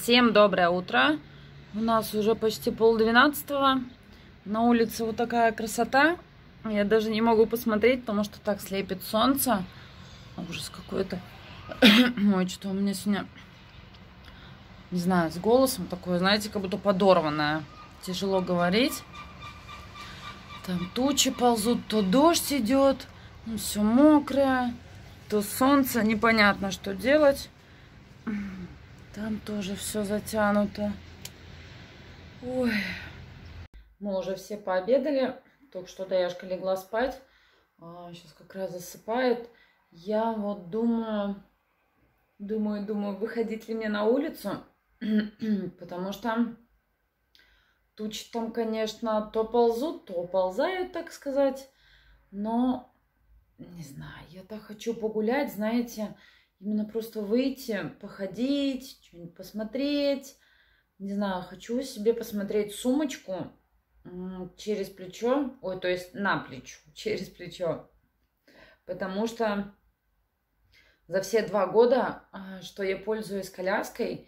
Всем доброе утро. У нас уже почти 11:30. На улице вот такая красота. Я даже не могу посмотреть, потому что так слепит солнце. Ужас какой-то. Ой, что у меня сегодня, не знаю, с голосом такое, знаете, как будто подорванное. Тяжело говорить. Там тучи ползут, то дождь идет, все мокрое, то солнце. Непонятно, что делать. Там тоже все затянуто. Ой. Мы уже все пообедали. Только что Даяшка легла спать. Сейчас как раз засыпает. Я вот думаю, выходить ли мне на улицу. Потому что тучи там, конечно, то ползут, то ползают, так сказать. Но, не знаю, я так хочу погулять, знаете, именно просто выйти, походить, что-нибудь посмотреть. Не знаю, хочу себе посмотреть сумочку через плечо. Ой, то есть на плечо, через плечо. Потому что за все 2 года, что я пользуюсь коляской,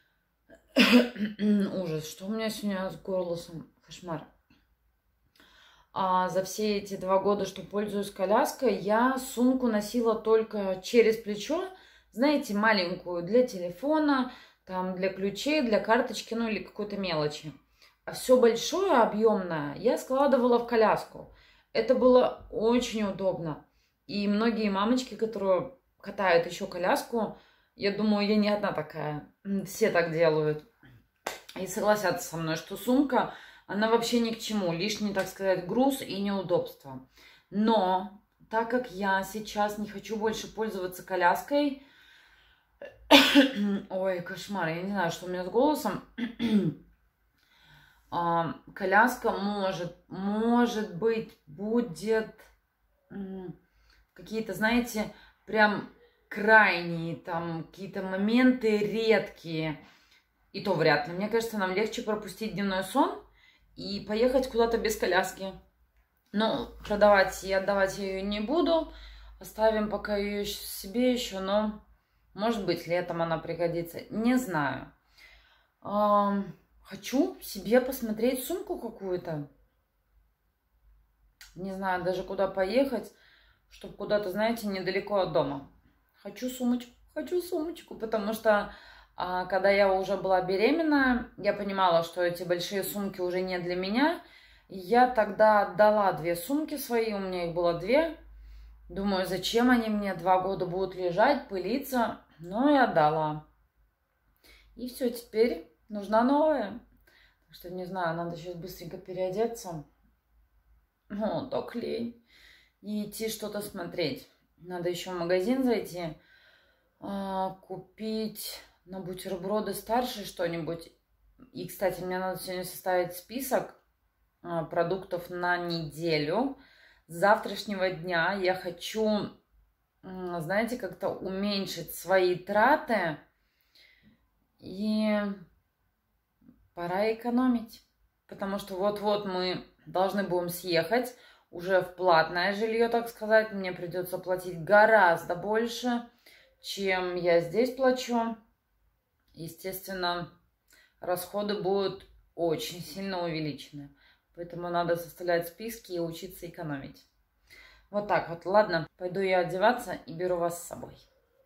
ужас, что у меня сегодня с горлом, кошмар. За все эти 2 года, что пользуюсь коляской, я сумку носила только через плечо. Знаете, маленькую для телефона, там для ключей, для карточки, ну или какой-то мелочи. А все большое, объемное я складывала в коляску. Это было очень удобно. И многие мамочки, которые катают еще коляску, я думаю, я не одна такая. Все так делают. И согласятся со мной, что сумка, она вообще ни к чему. Лишний, так сказать, груз и неудобство. Но так как я сейчас не хочу больше пользоваться коляской, ой, кошмар, я не знаю, что у меня с голосом. Коляска может быть, будет какие-то, знаете, прям крайние, там, какие-то моменты редкие. И то вряд ли. Мне кажется, нам легче пропустить дневной сон и поехать куда-то без коляски. Но продавать и отдавать я ее не буду. Оставим пока ее себе еще, но... Может быть, летом она пригодится. Не знаю. Хочу себе посмотреть сумку какую-то. Не знаю даже куда поехать, чтобы куда-то, знаете, недалеко от дома. Хочу сумочку, потому что когда я уже была беременна, я понимала, что эти большие сумки уже не для меня. Я тогда отдала 2 сумки свои, у меня их было 2. Думаю, зачем они мне 2 года будут лежать, пылиться. Но и отдала. И все, теперь нужна новая. Так что, не знаю, надо сейчас быстренько переодеться. О, так лень. И идти что-то смотреть. Надо еще в магазин зайти. Купить на бутерброды старше что-нибудь. И, кстати, мне надо сегодня составить список продуктов на неделю. С завтрашнего дня я хочу... знаете, как-то уменьшить свои траты, и пора экономить, потому что вот-вот мы должны будем съехать уже в платное жилье, так сказать. Мне придется платить гораздо больше, чем я здесь плачу. Естественно, расходы будут очень сильно увеличены, поэтому надо составлять списки и учиться экономить. Вот так вот. Ладно, пойду я одеваться и беру вас с собой.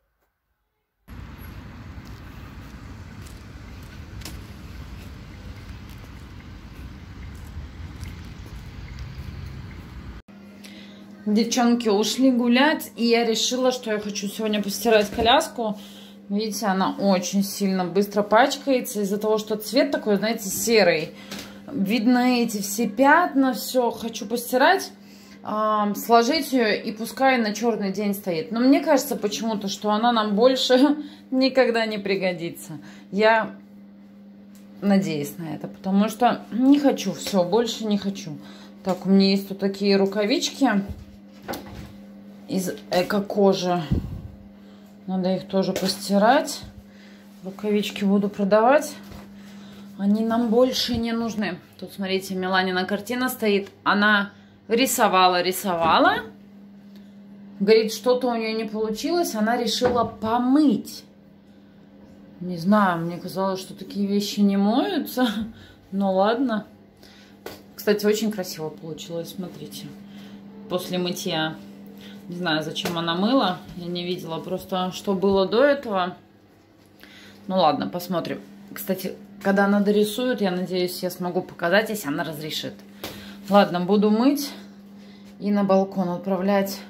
Девчонки ушли гулять, и я решила, что я хочу сегодня постирать коляску. Видите, она очень сильно быстро пачкается из-за того, что цвет такой, знаете, серый. Видно эти все пятна, все. Хочу постирать. Сложить ее и пускай на черный день стоит. Но мне кажется почему-то, что она нам больше никогда не пригодится. Я надеюсь на это, потому что не хочу, все, больше не хочу. Так, у меня есть вот такие рукавички из эко-кожи. Надо их тоже постирать. Рукавички буду продавать. Они нам больше не нужны. Тут, смотрите, Миланина картина стоит. Она... рисовала. Говорит, что-то у нее не получилось. Она решила помыть. Не знаю, мне казалось, что такие вещи не моются. Но ладно. Кстати, очень красиво получилось, смотрите. После мытья. Не знаю, зачем она мыла. Я не видела просто, что было до этого. Ну ладно, посмотрим. Кстати, когда она дорисует, я надеюсь, я смогу показать, если она разрешит. Ладно, буду мыть и на балкон отправлять.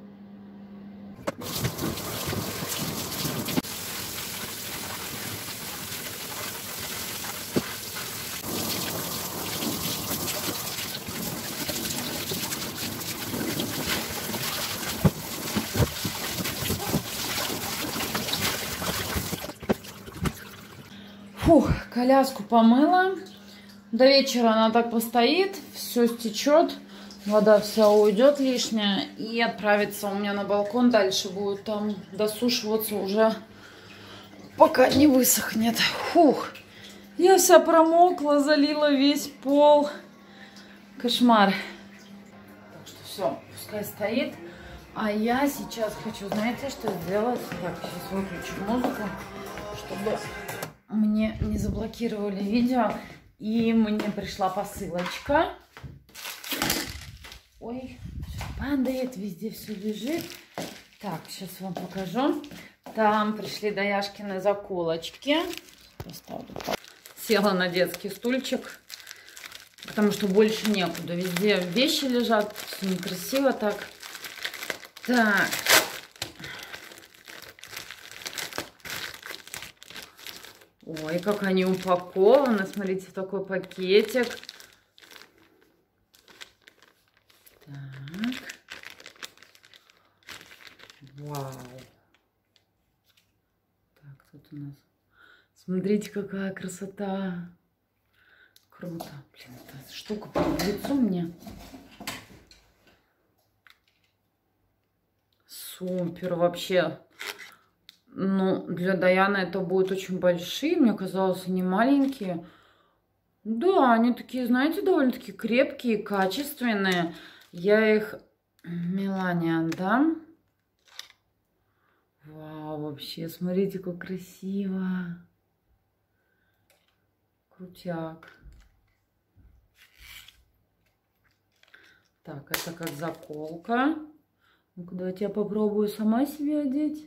Фух, коляску помыла. До вечера она так постоит, все стечет, вода вся уйдет лишняя и отправится у меня на балкон. Дальше будет там досушиваться уже, пока не высохнет. Фух, я вся промокла, залила весь пол. Кошмар. Так что все, пускай стоит. А я сейчас хочу, знаете, что сделать? Так, сейчас выключу музыку, чтобы мне не заблокировали видео. И мне пришла посылочка. Ой, все падает, везде все лежит. Так, сейчас вам покажу. Там пришли Даяшкины заколочки. Поставлю. Села на детский стульчик, потому что больше некуда. Везде вещи лежат, все некрасиво так. Так. Ой, как они упакованы. Смотрите, в такой пакетик. Так. Вау. Так, тут у нас... Смотрите, какая красота. Круто. Блин, эта штука прям в лицо мне. Супер вообще. Ну, для Даяны это будут очень большие. Мне казалось, они маленькие. Да, они такие, знаете, довольно-таки крепкие, качественные. Я их Милане отдам. Вау, вообще, смотрите, как красиво. Крутяк. Так, это как заколка. Ну-ка, давайте я попробую сама себе одеть.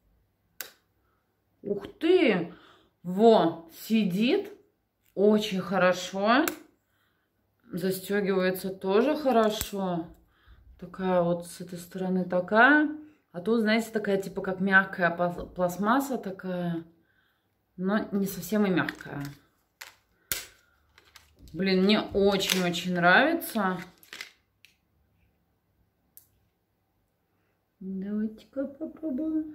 Ух ты! Во, сидит очень хорошо. Застегивается тоже хорошо. Такая вот с этой стороны такая. А тут, знаете, такая типа как мягкая пластмасса такая. Но не совсем и мягкая. Блин, мне очень-очень нравится. Давайте-ка попробуем.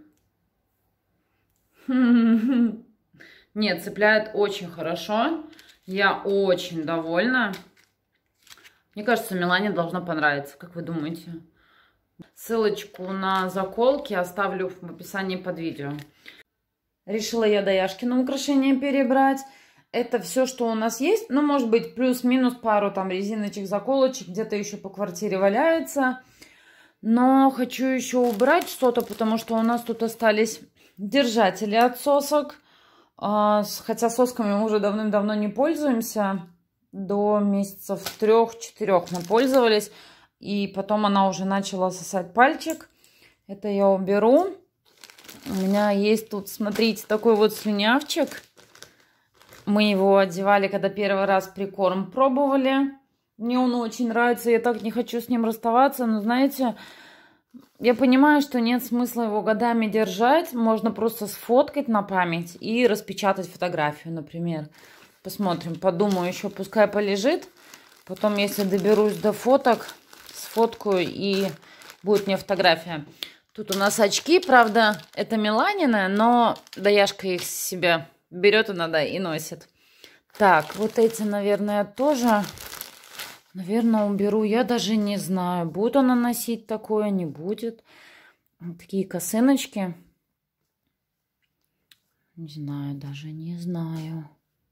Нет, цепляет очень хорошо. Я очень довольна. Мне кажется, Милане должно понравиться. Как вы думаете? Ссылочку на заколки оставлю в описании под видео. Решила я Даяшкино украшение перебрать. Это все, что у нас есть. Ну, может быть, плюс-минус пару там резиночек, заколочек. Где-то еще по квартире валяется. Но хочу еще убрать что-то, потому что у нас тут остались держатели от сосок. Хотя сосками мы уже давным-давно не пользуемся. До месяцев 3-4 мы пользовались. И потом она уже начала сосать пальчик. Это я уберу. У меня есть тут, смотрите, такой вот слюнявчик. Мы его одевали, когда первый раз прикорм пробовали. Мне он очень нравится. Я так не хочу с ним расставаться. Но, знаете, я понимаю, что нет смысла его годами держать. Можно просто сфоткать на память и распечатать фотографию, например. Посмотрим, подумаю еще, пускай полежит. Потом, если доберусь до фоток, сфоткаю и будет мне фотография. Тут у нас очки, правда, это Миланины, но Даяшка их себе берет иногда и носит. Так, вот эти, наверное, тоже... Наверное, уберу. Я даже не знаю, будет она носить такое, не будет. Вот такие косыночки. Не знаю, даже не знаю.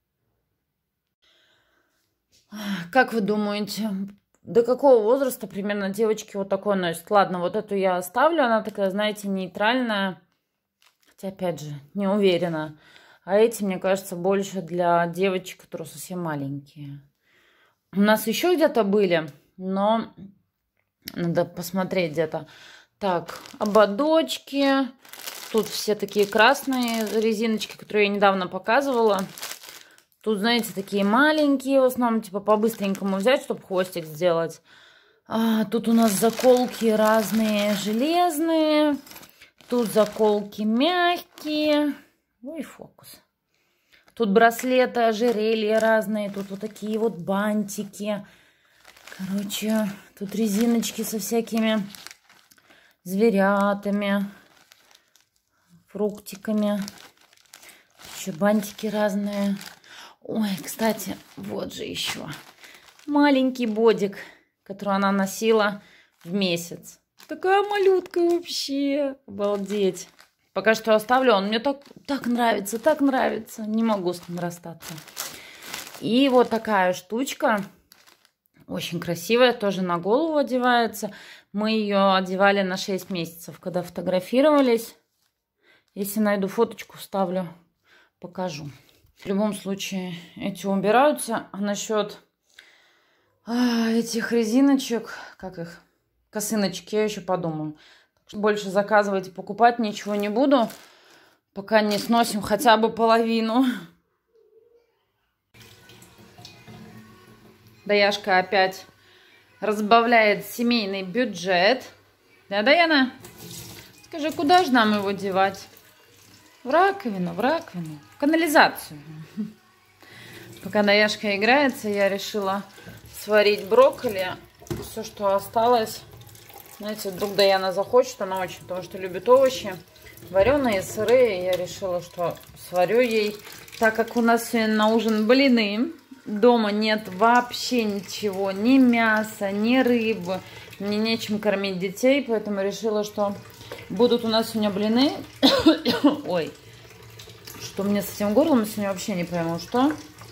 Как вы думаете, до какого возраста примерно девочки вот такое носят? Ладно, вот эту я оставлю. Она такая, знаете, нейтральная. Хотя, опять же, не уверена. А эти, мне кажется, больше для девочек, которые совсем маленькие. У нас еще где-то были, но надо посмотреть где-то. Так, ободочки. Тут все такие красные резиночки, которые я недавно показывала. Тут, знаете, такие маленькие, в основном, типа, по-быстренькому взять, чтобы хвостик сделать. Тут у нас заколки разные железные. Тут заколки мягкие. Ой, фокус. Тут браслеты, ожерелья разные. Тут вот такие вот бантики. Короче, тут резиночки со всякими зверятами, фруктиками. Еще бантики разные. Ой, кстати, вот же еще маленький бодик, который она носила в месяц. Такая малютка вообще. Обалдеть. Пока что оставлю. Он мне так нравится, так нравится. Не могу с ним расстаться. И вот такая штучка. Очень красивая. Тоже на голову одевается. Мы ее одевали на 6 месяцев, когда фотографировались. Если найду фоточку, вставлю, покажу. В любом случае, эти убираются. А насчет этих резиночек, как их, косыночки, я еще подумаю. Больше заказывать и покупать ничего не буду, пока не сносим хотя бы половину. Даяшка опять разбавляет семейный бюджет. Да, Даяна? Скажи, куда же нам его девать? В раковину, в канализацию. Пока Даяшка играется, я решила сварить брокколи. Все, что осталось. Знаете, вдруг Даяна захочет, она очень, потому что любит овощи. Вареные, сырые. Я решила, что сварю ей. Так как у нас сегодня на ужин блины. Дома нет вообще ничего. Ни мяса, ни рыбы. Мне нечем кормить детей. Поэтому решила, что будут у нас сегодня блины. Ой. Что мне с этим горлом сегодня вообще не пойму, что.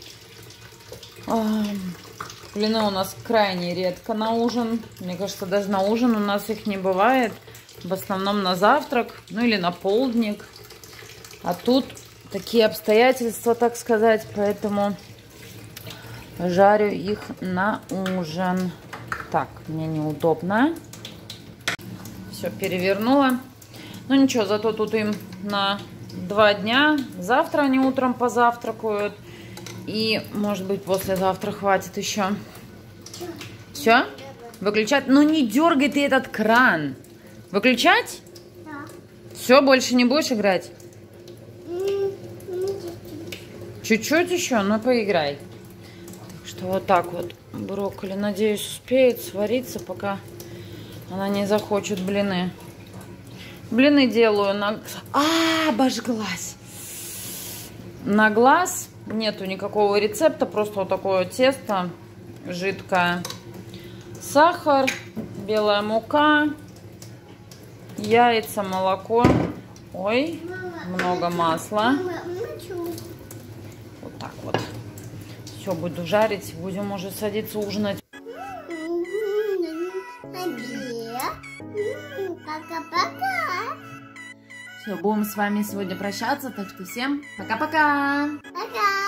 Блины у нас крайне редко на ужин. Мне кажется, даже на ужин у нас их не бывает. В основном на завтрак, ну или на полдник. А тут такие обстоятельства, так сказать. Поэтому жарю их на ужин. Так, мне неудобно. Все, перевернула. Ну ничего, зато тут им на 2 дня. Завтра они утром позавтракают. И, может быть, послезавтра хватит еще. Все? Выключать? Ну, не дергай ты этот кран. Выключать? Да. Все, больше не будешь играть? Чуть-чуть еще? Ну, поиграй. Так что вот так вот брокколи, надеюсь, успеет свариться, пока она не захочет блины. Блины делаю на... обожглась. На глаз. Нету никакого рецепта, просто вот такое тесто жидкое. Сахар, белая мука, яйца, молоко. Ой, много масла. Вот так вот. Все, буду жарить, будем уже садиться ужинать. Пока-пока. Все, будем с вами сегодня прощаться, так что всем пока-пока. Пока.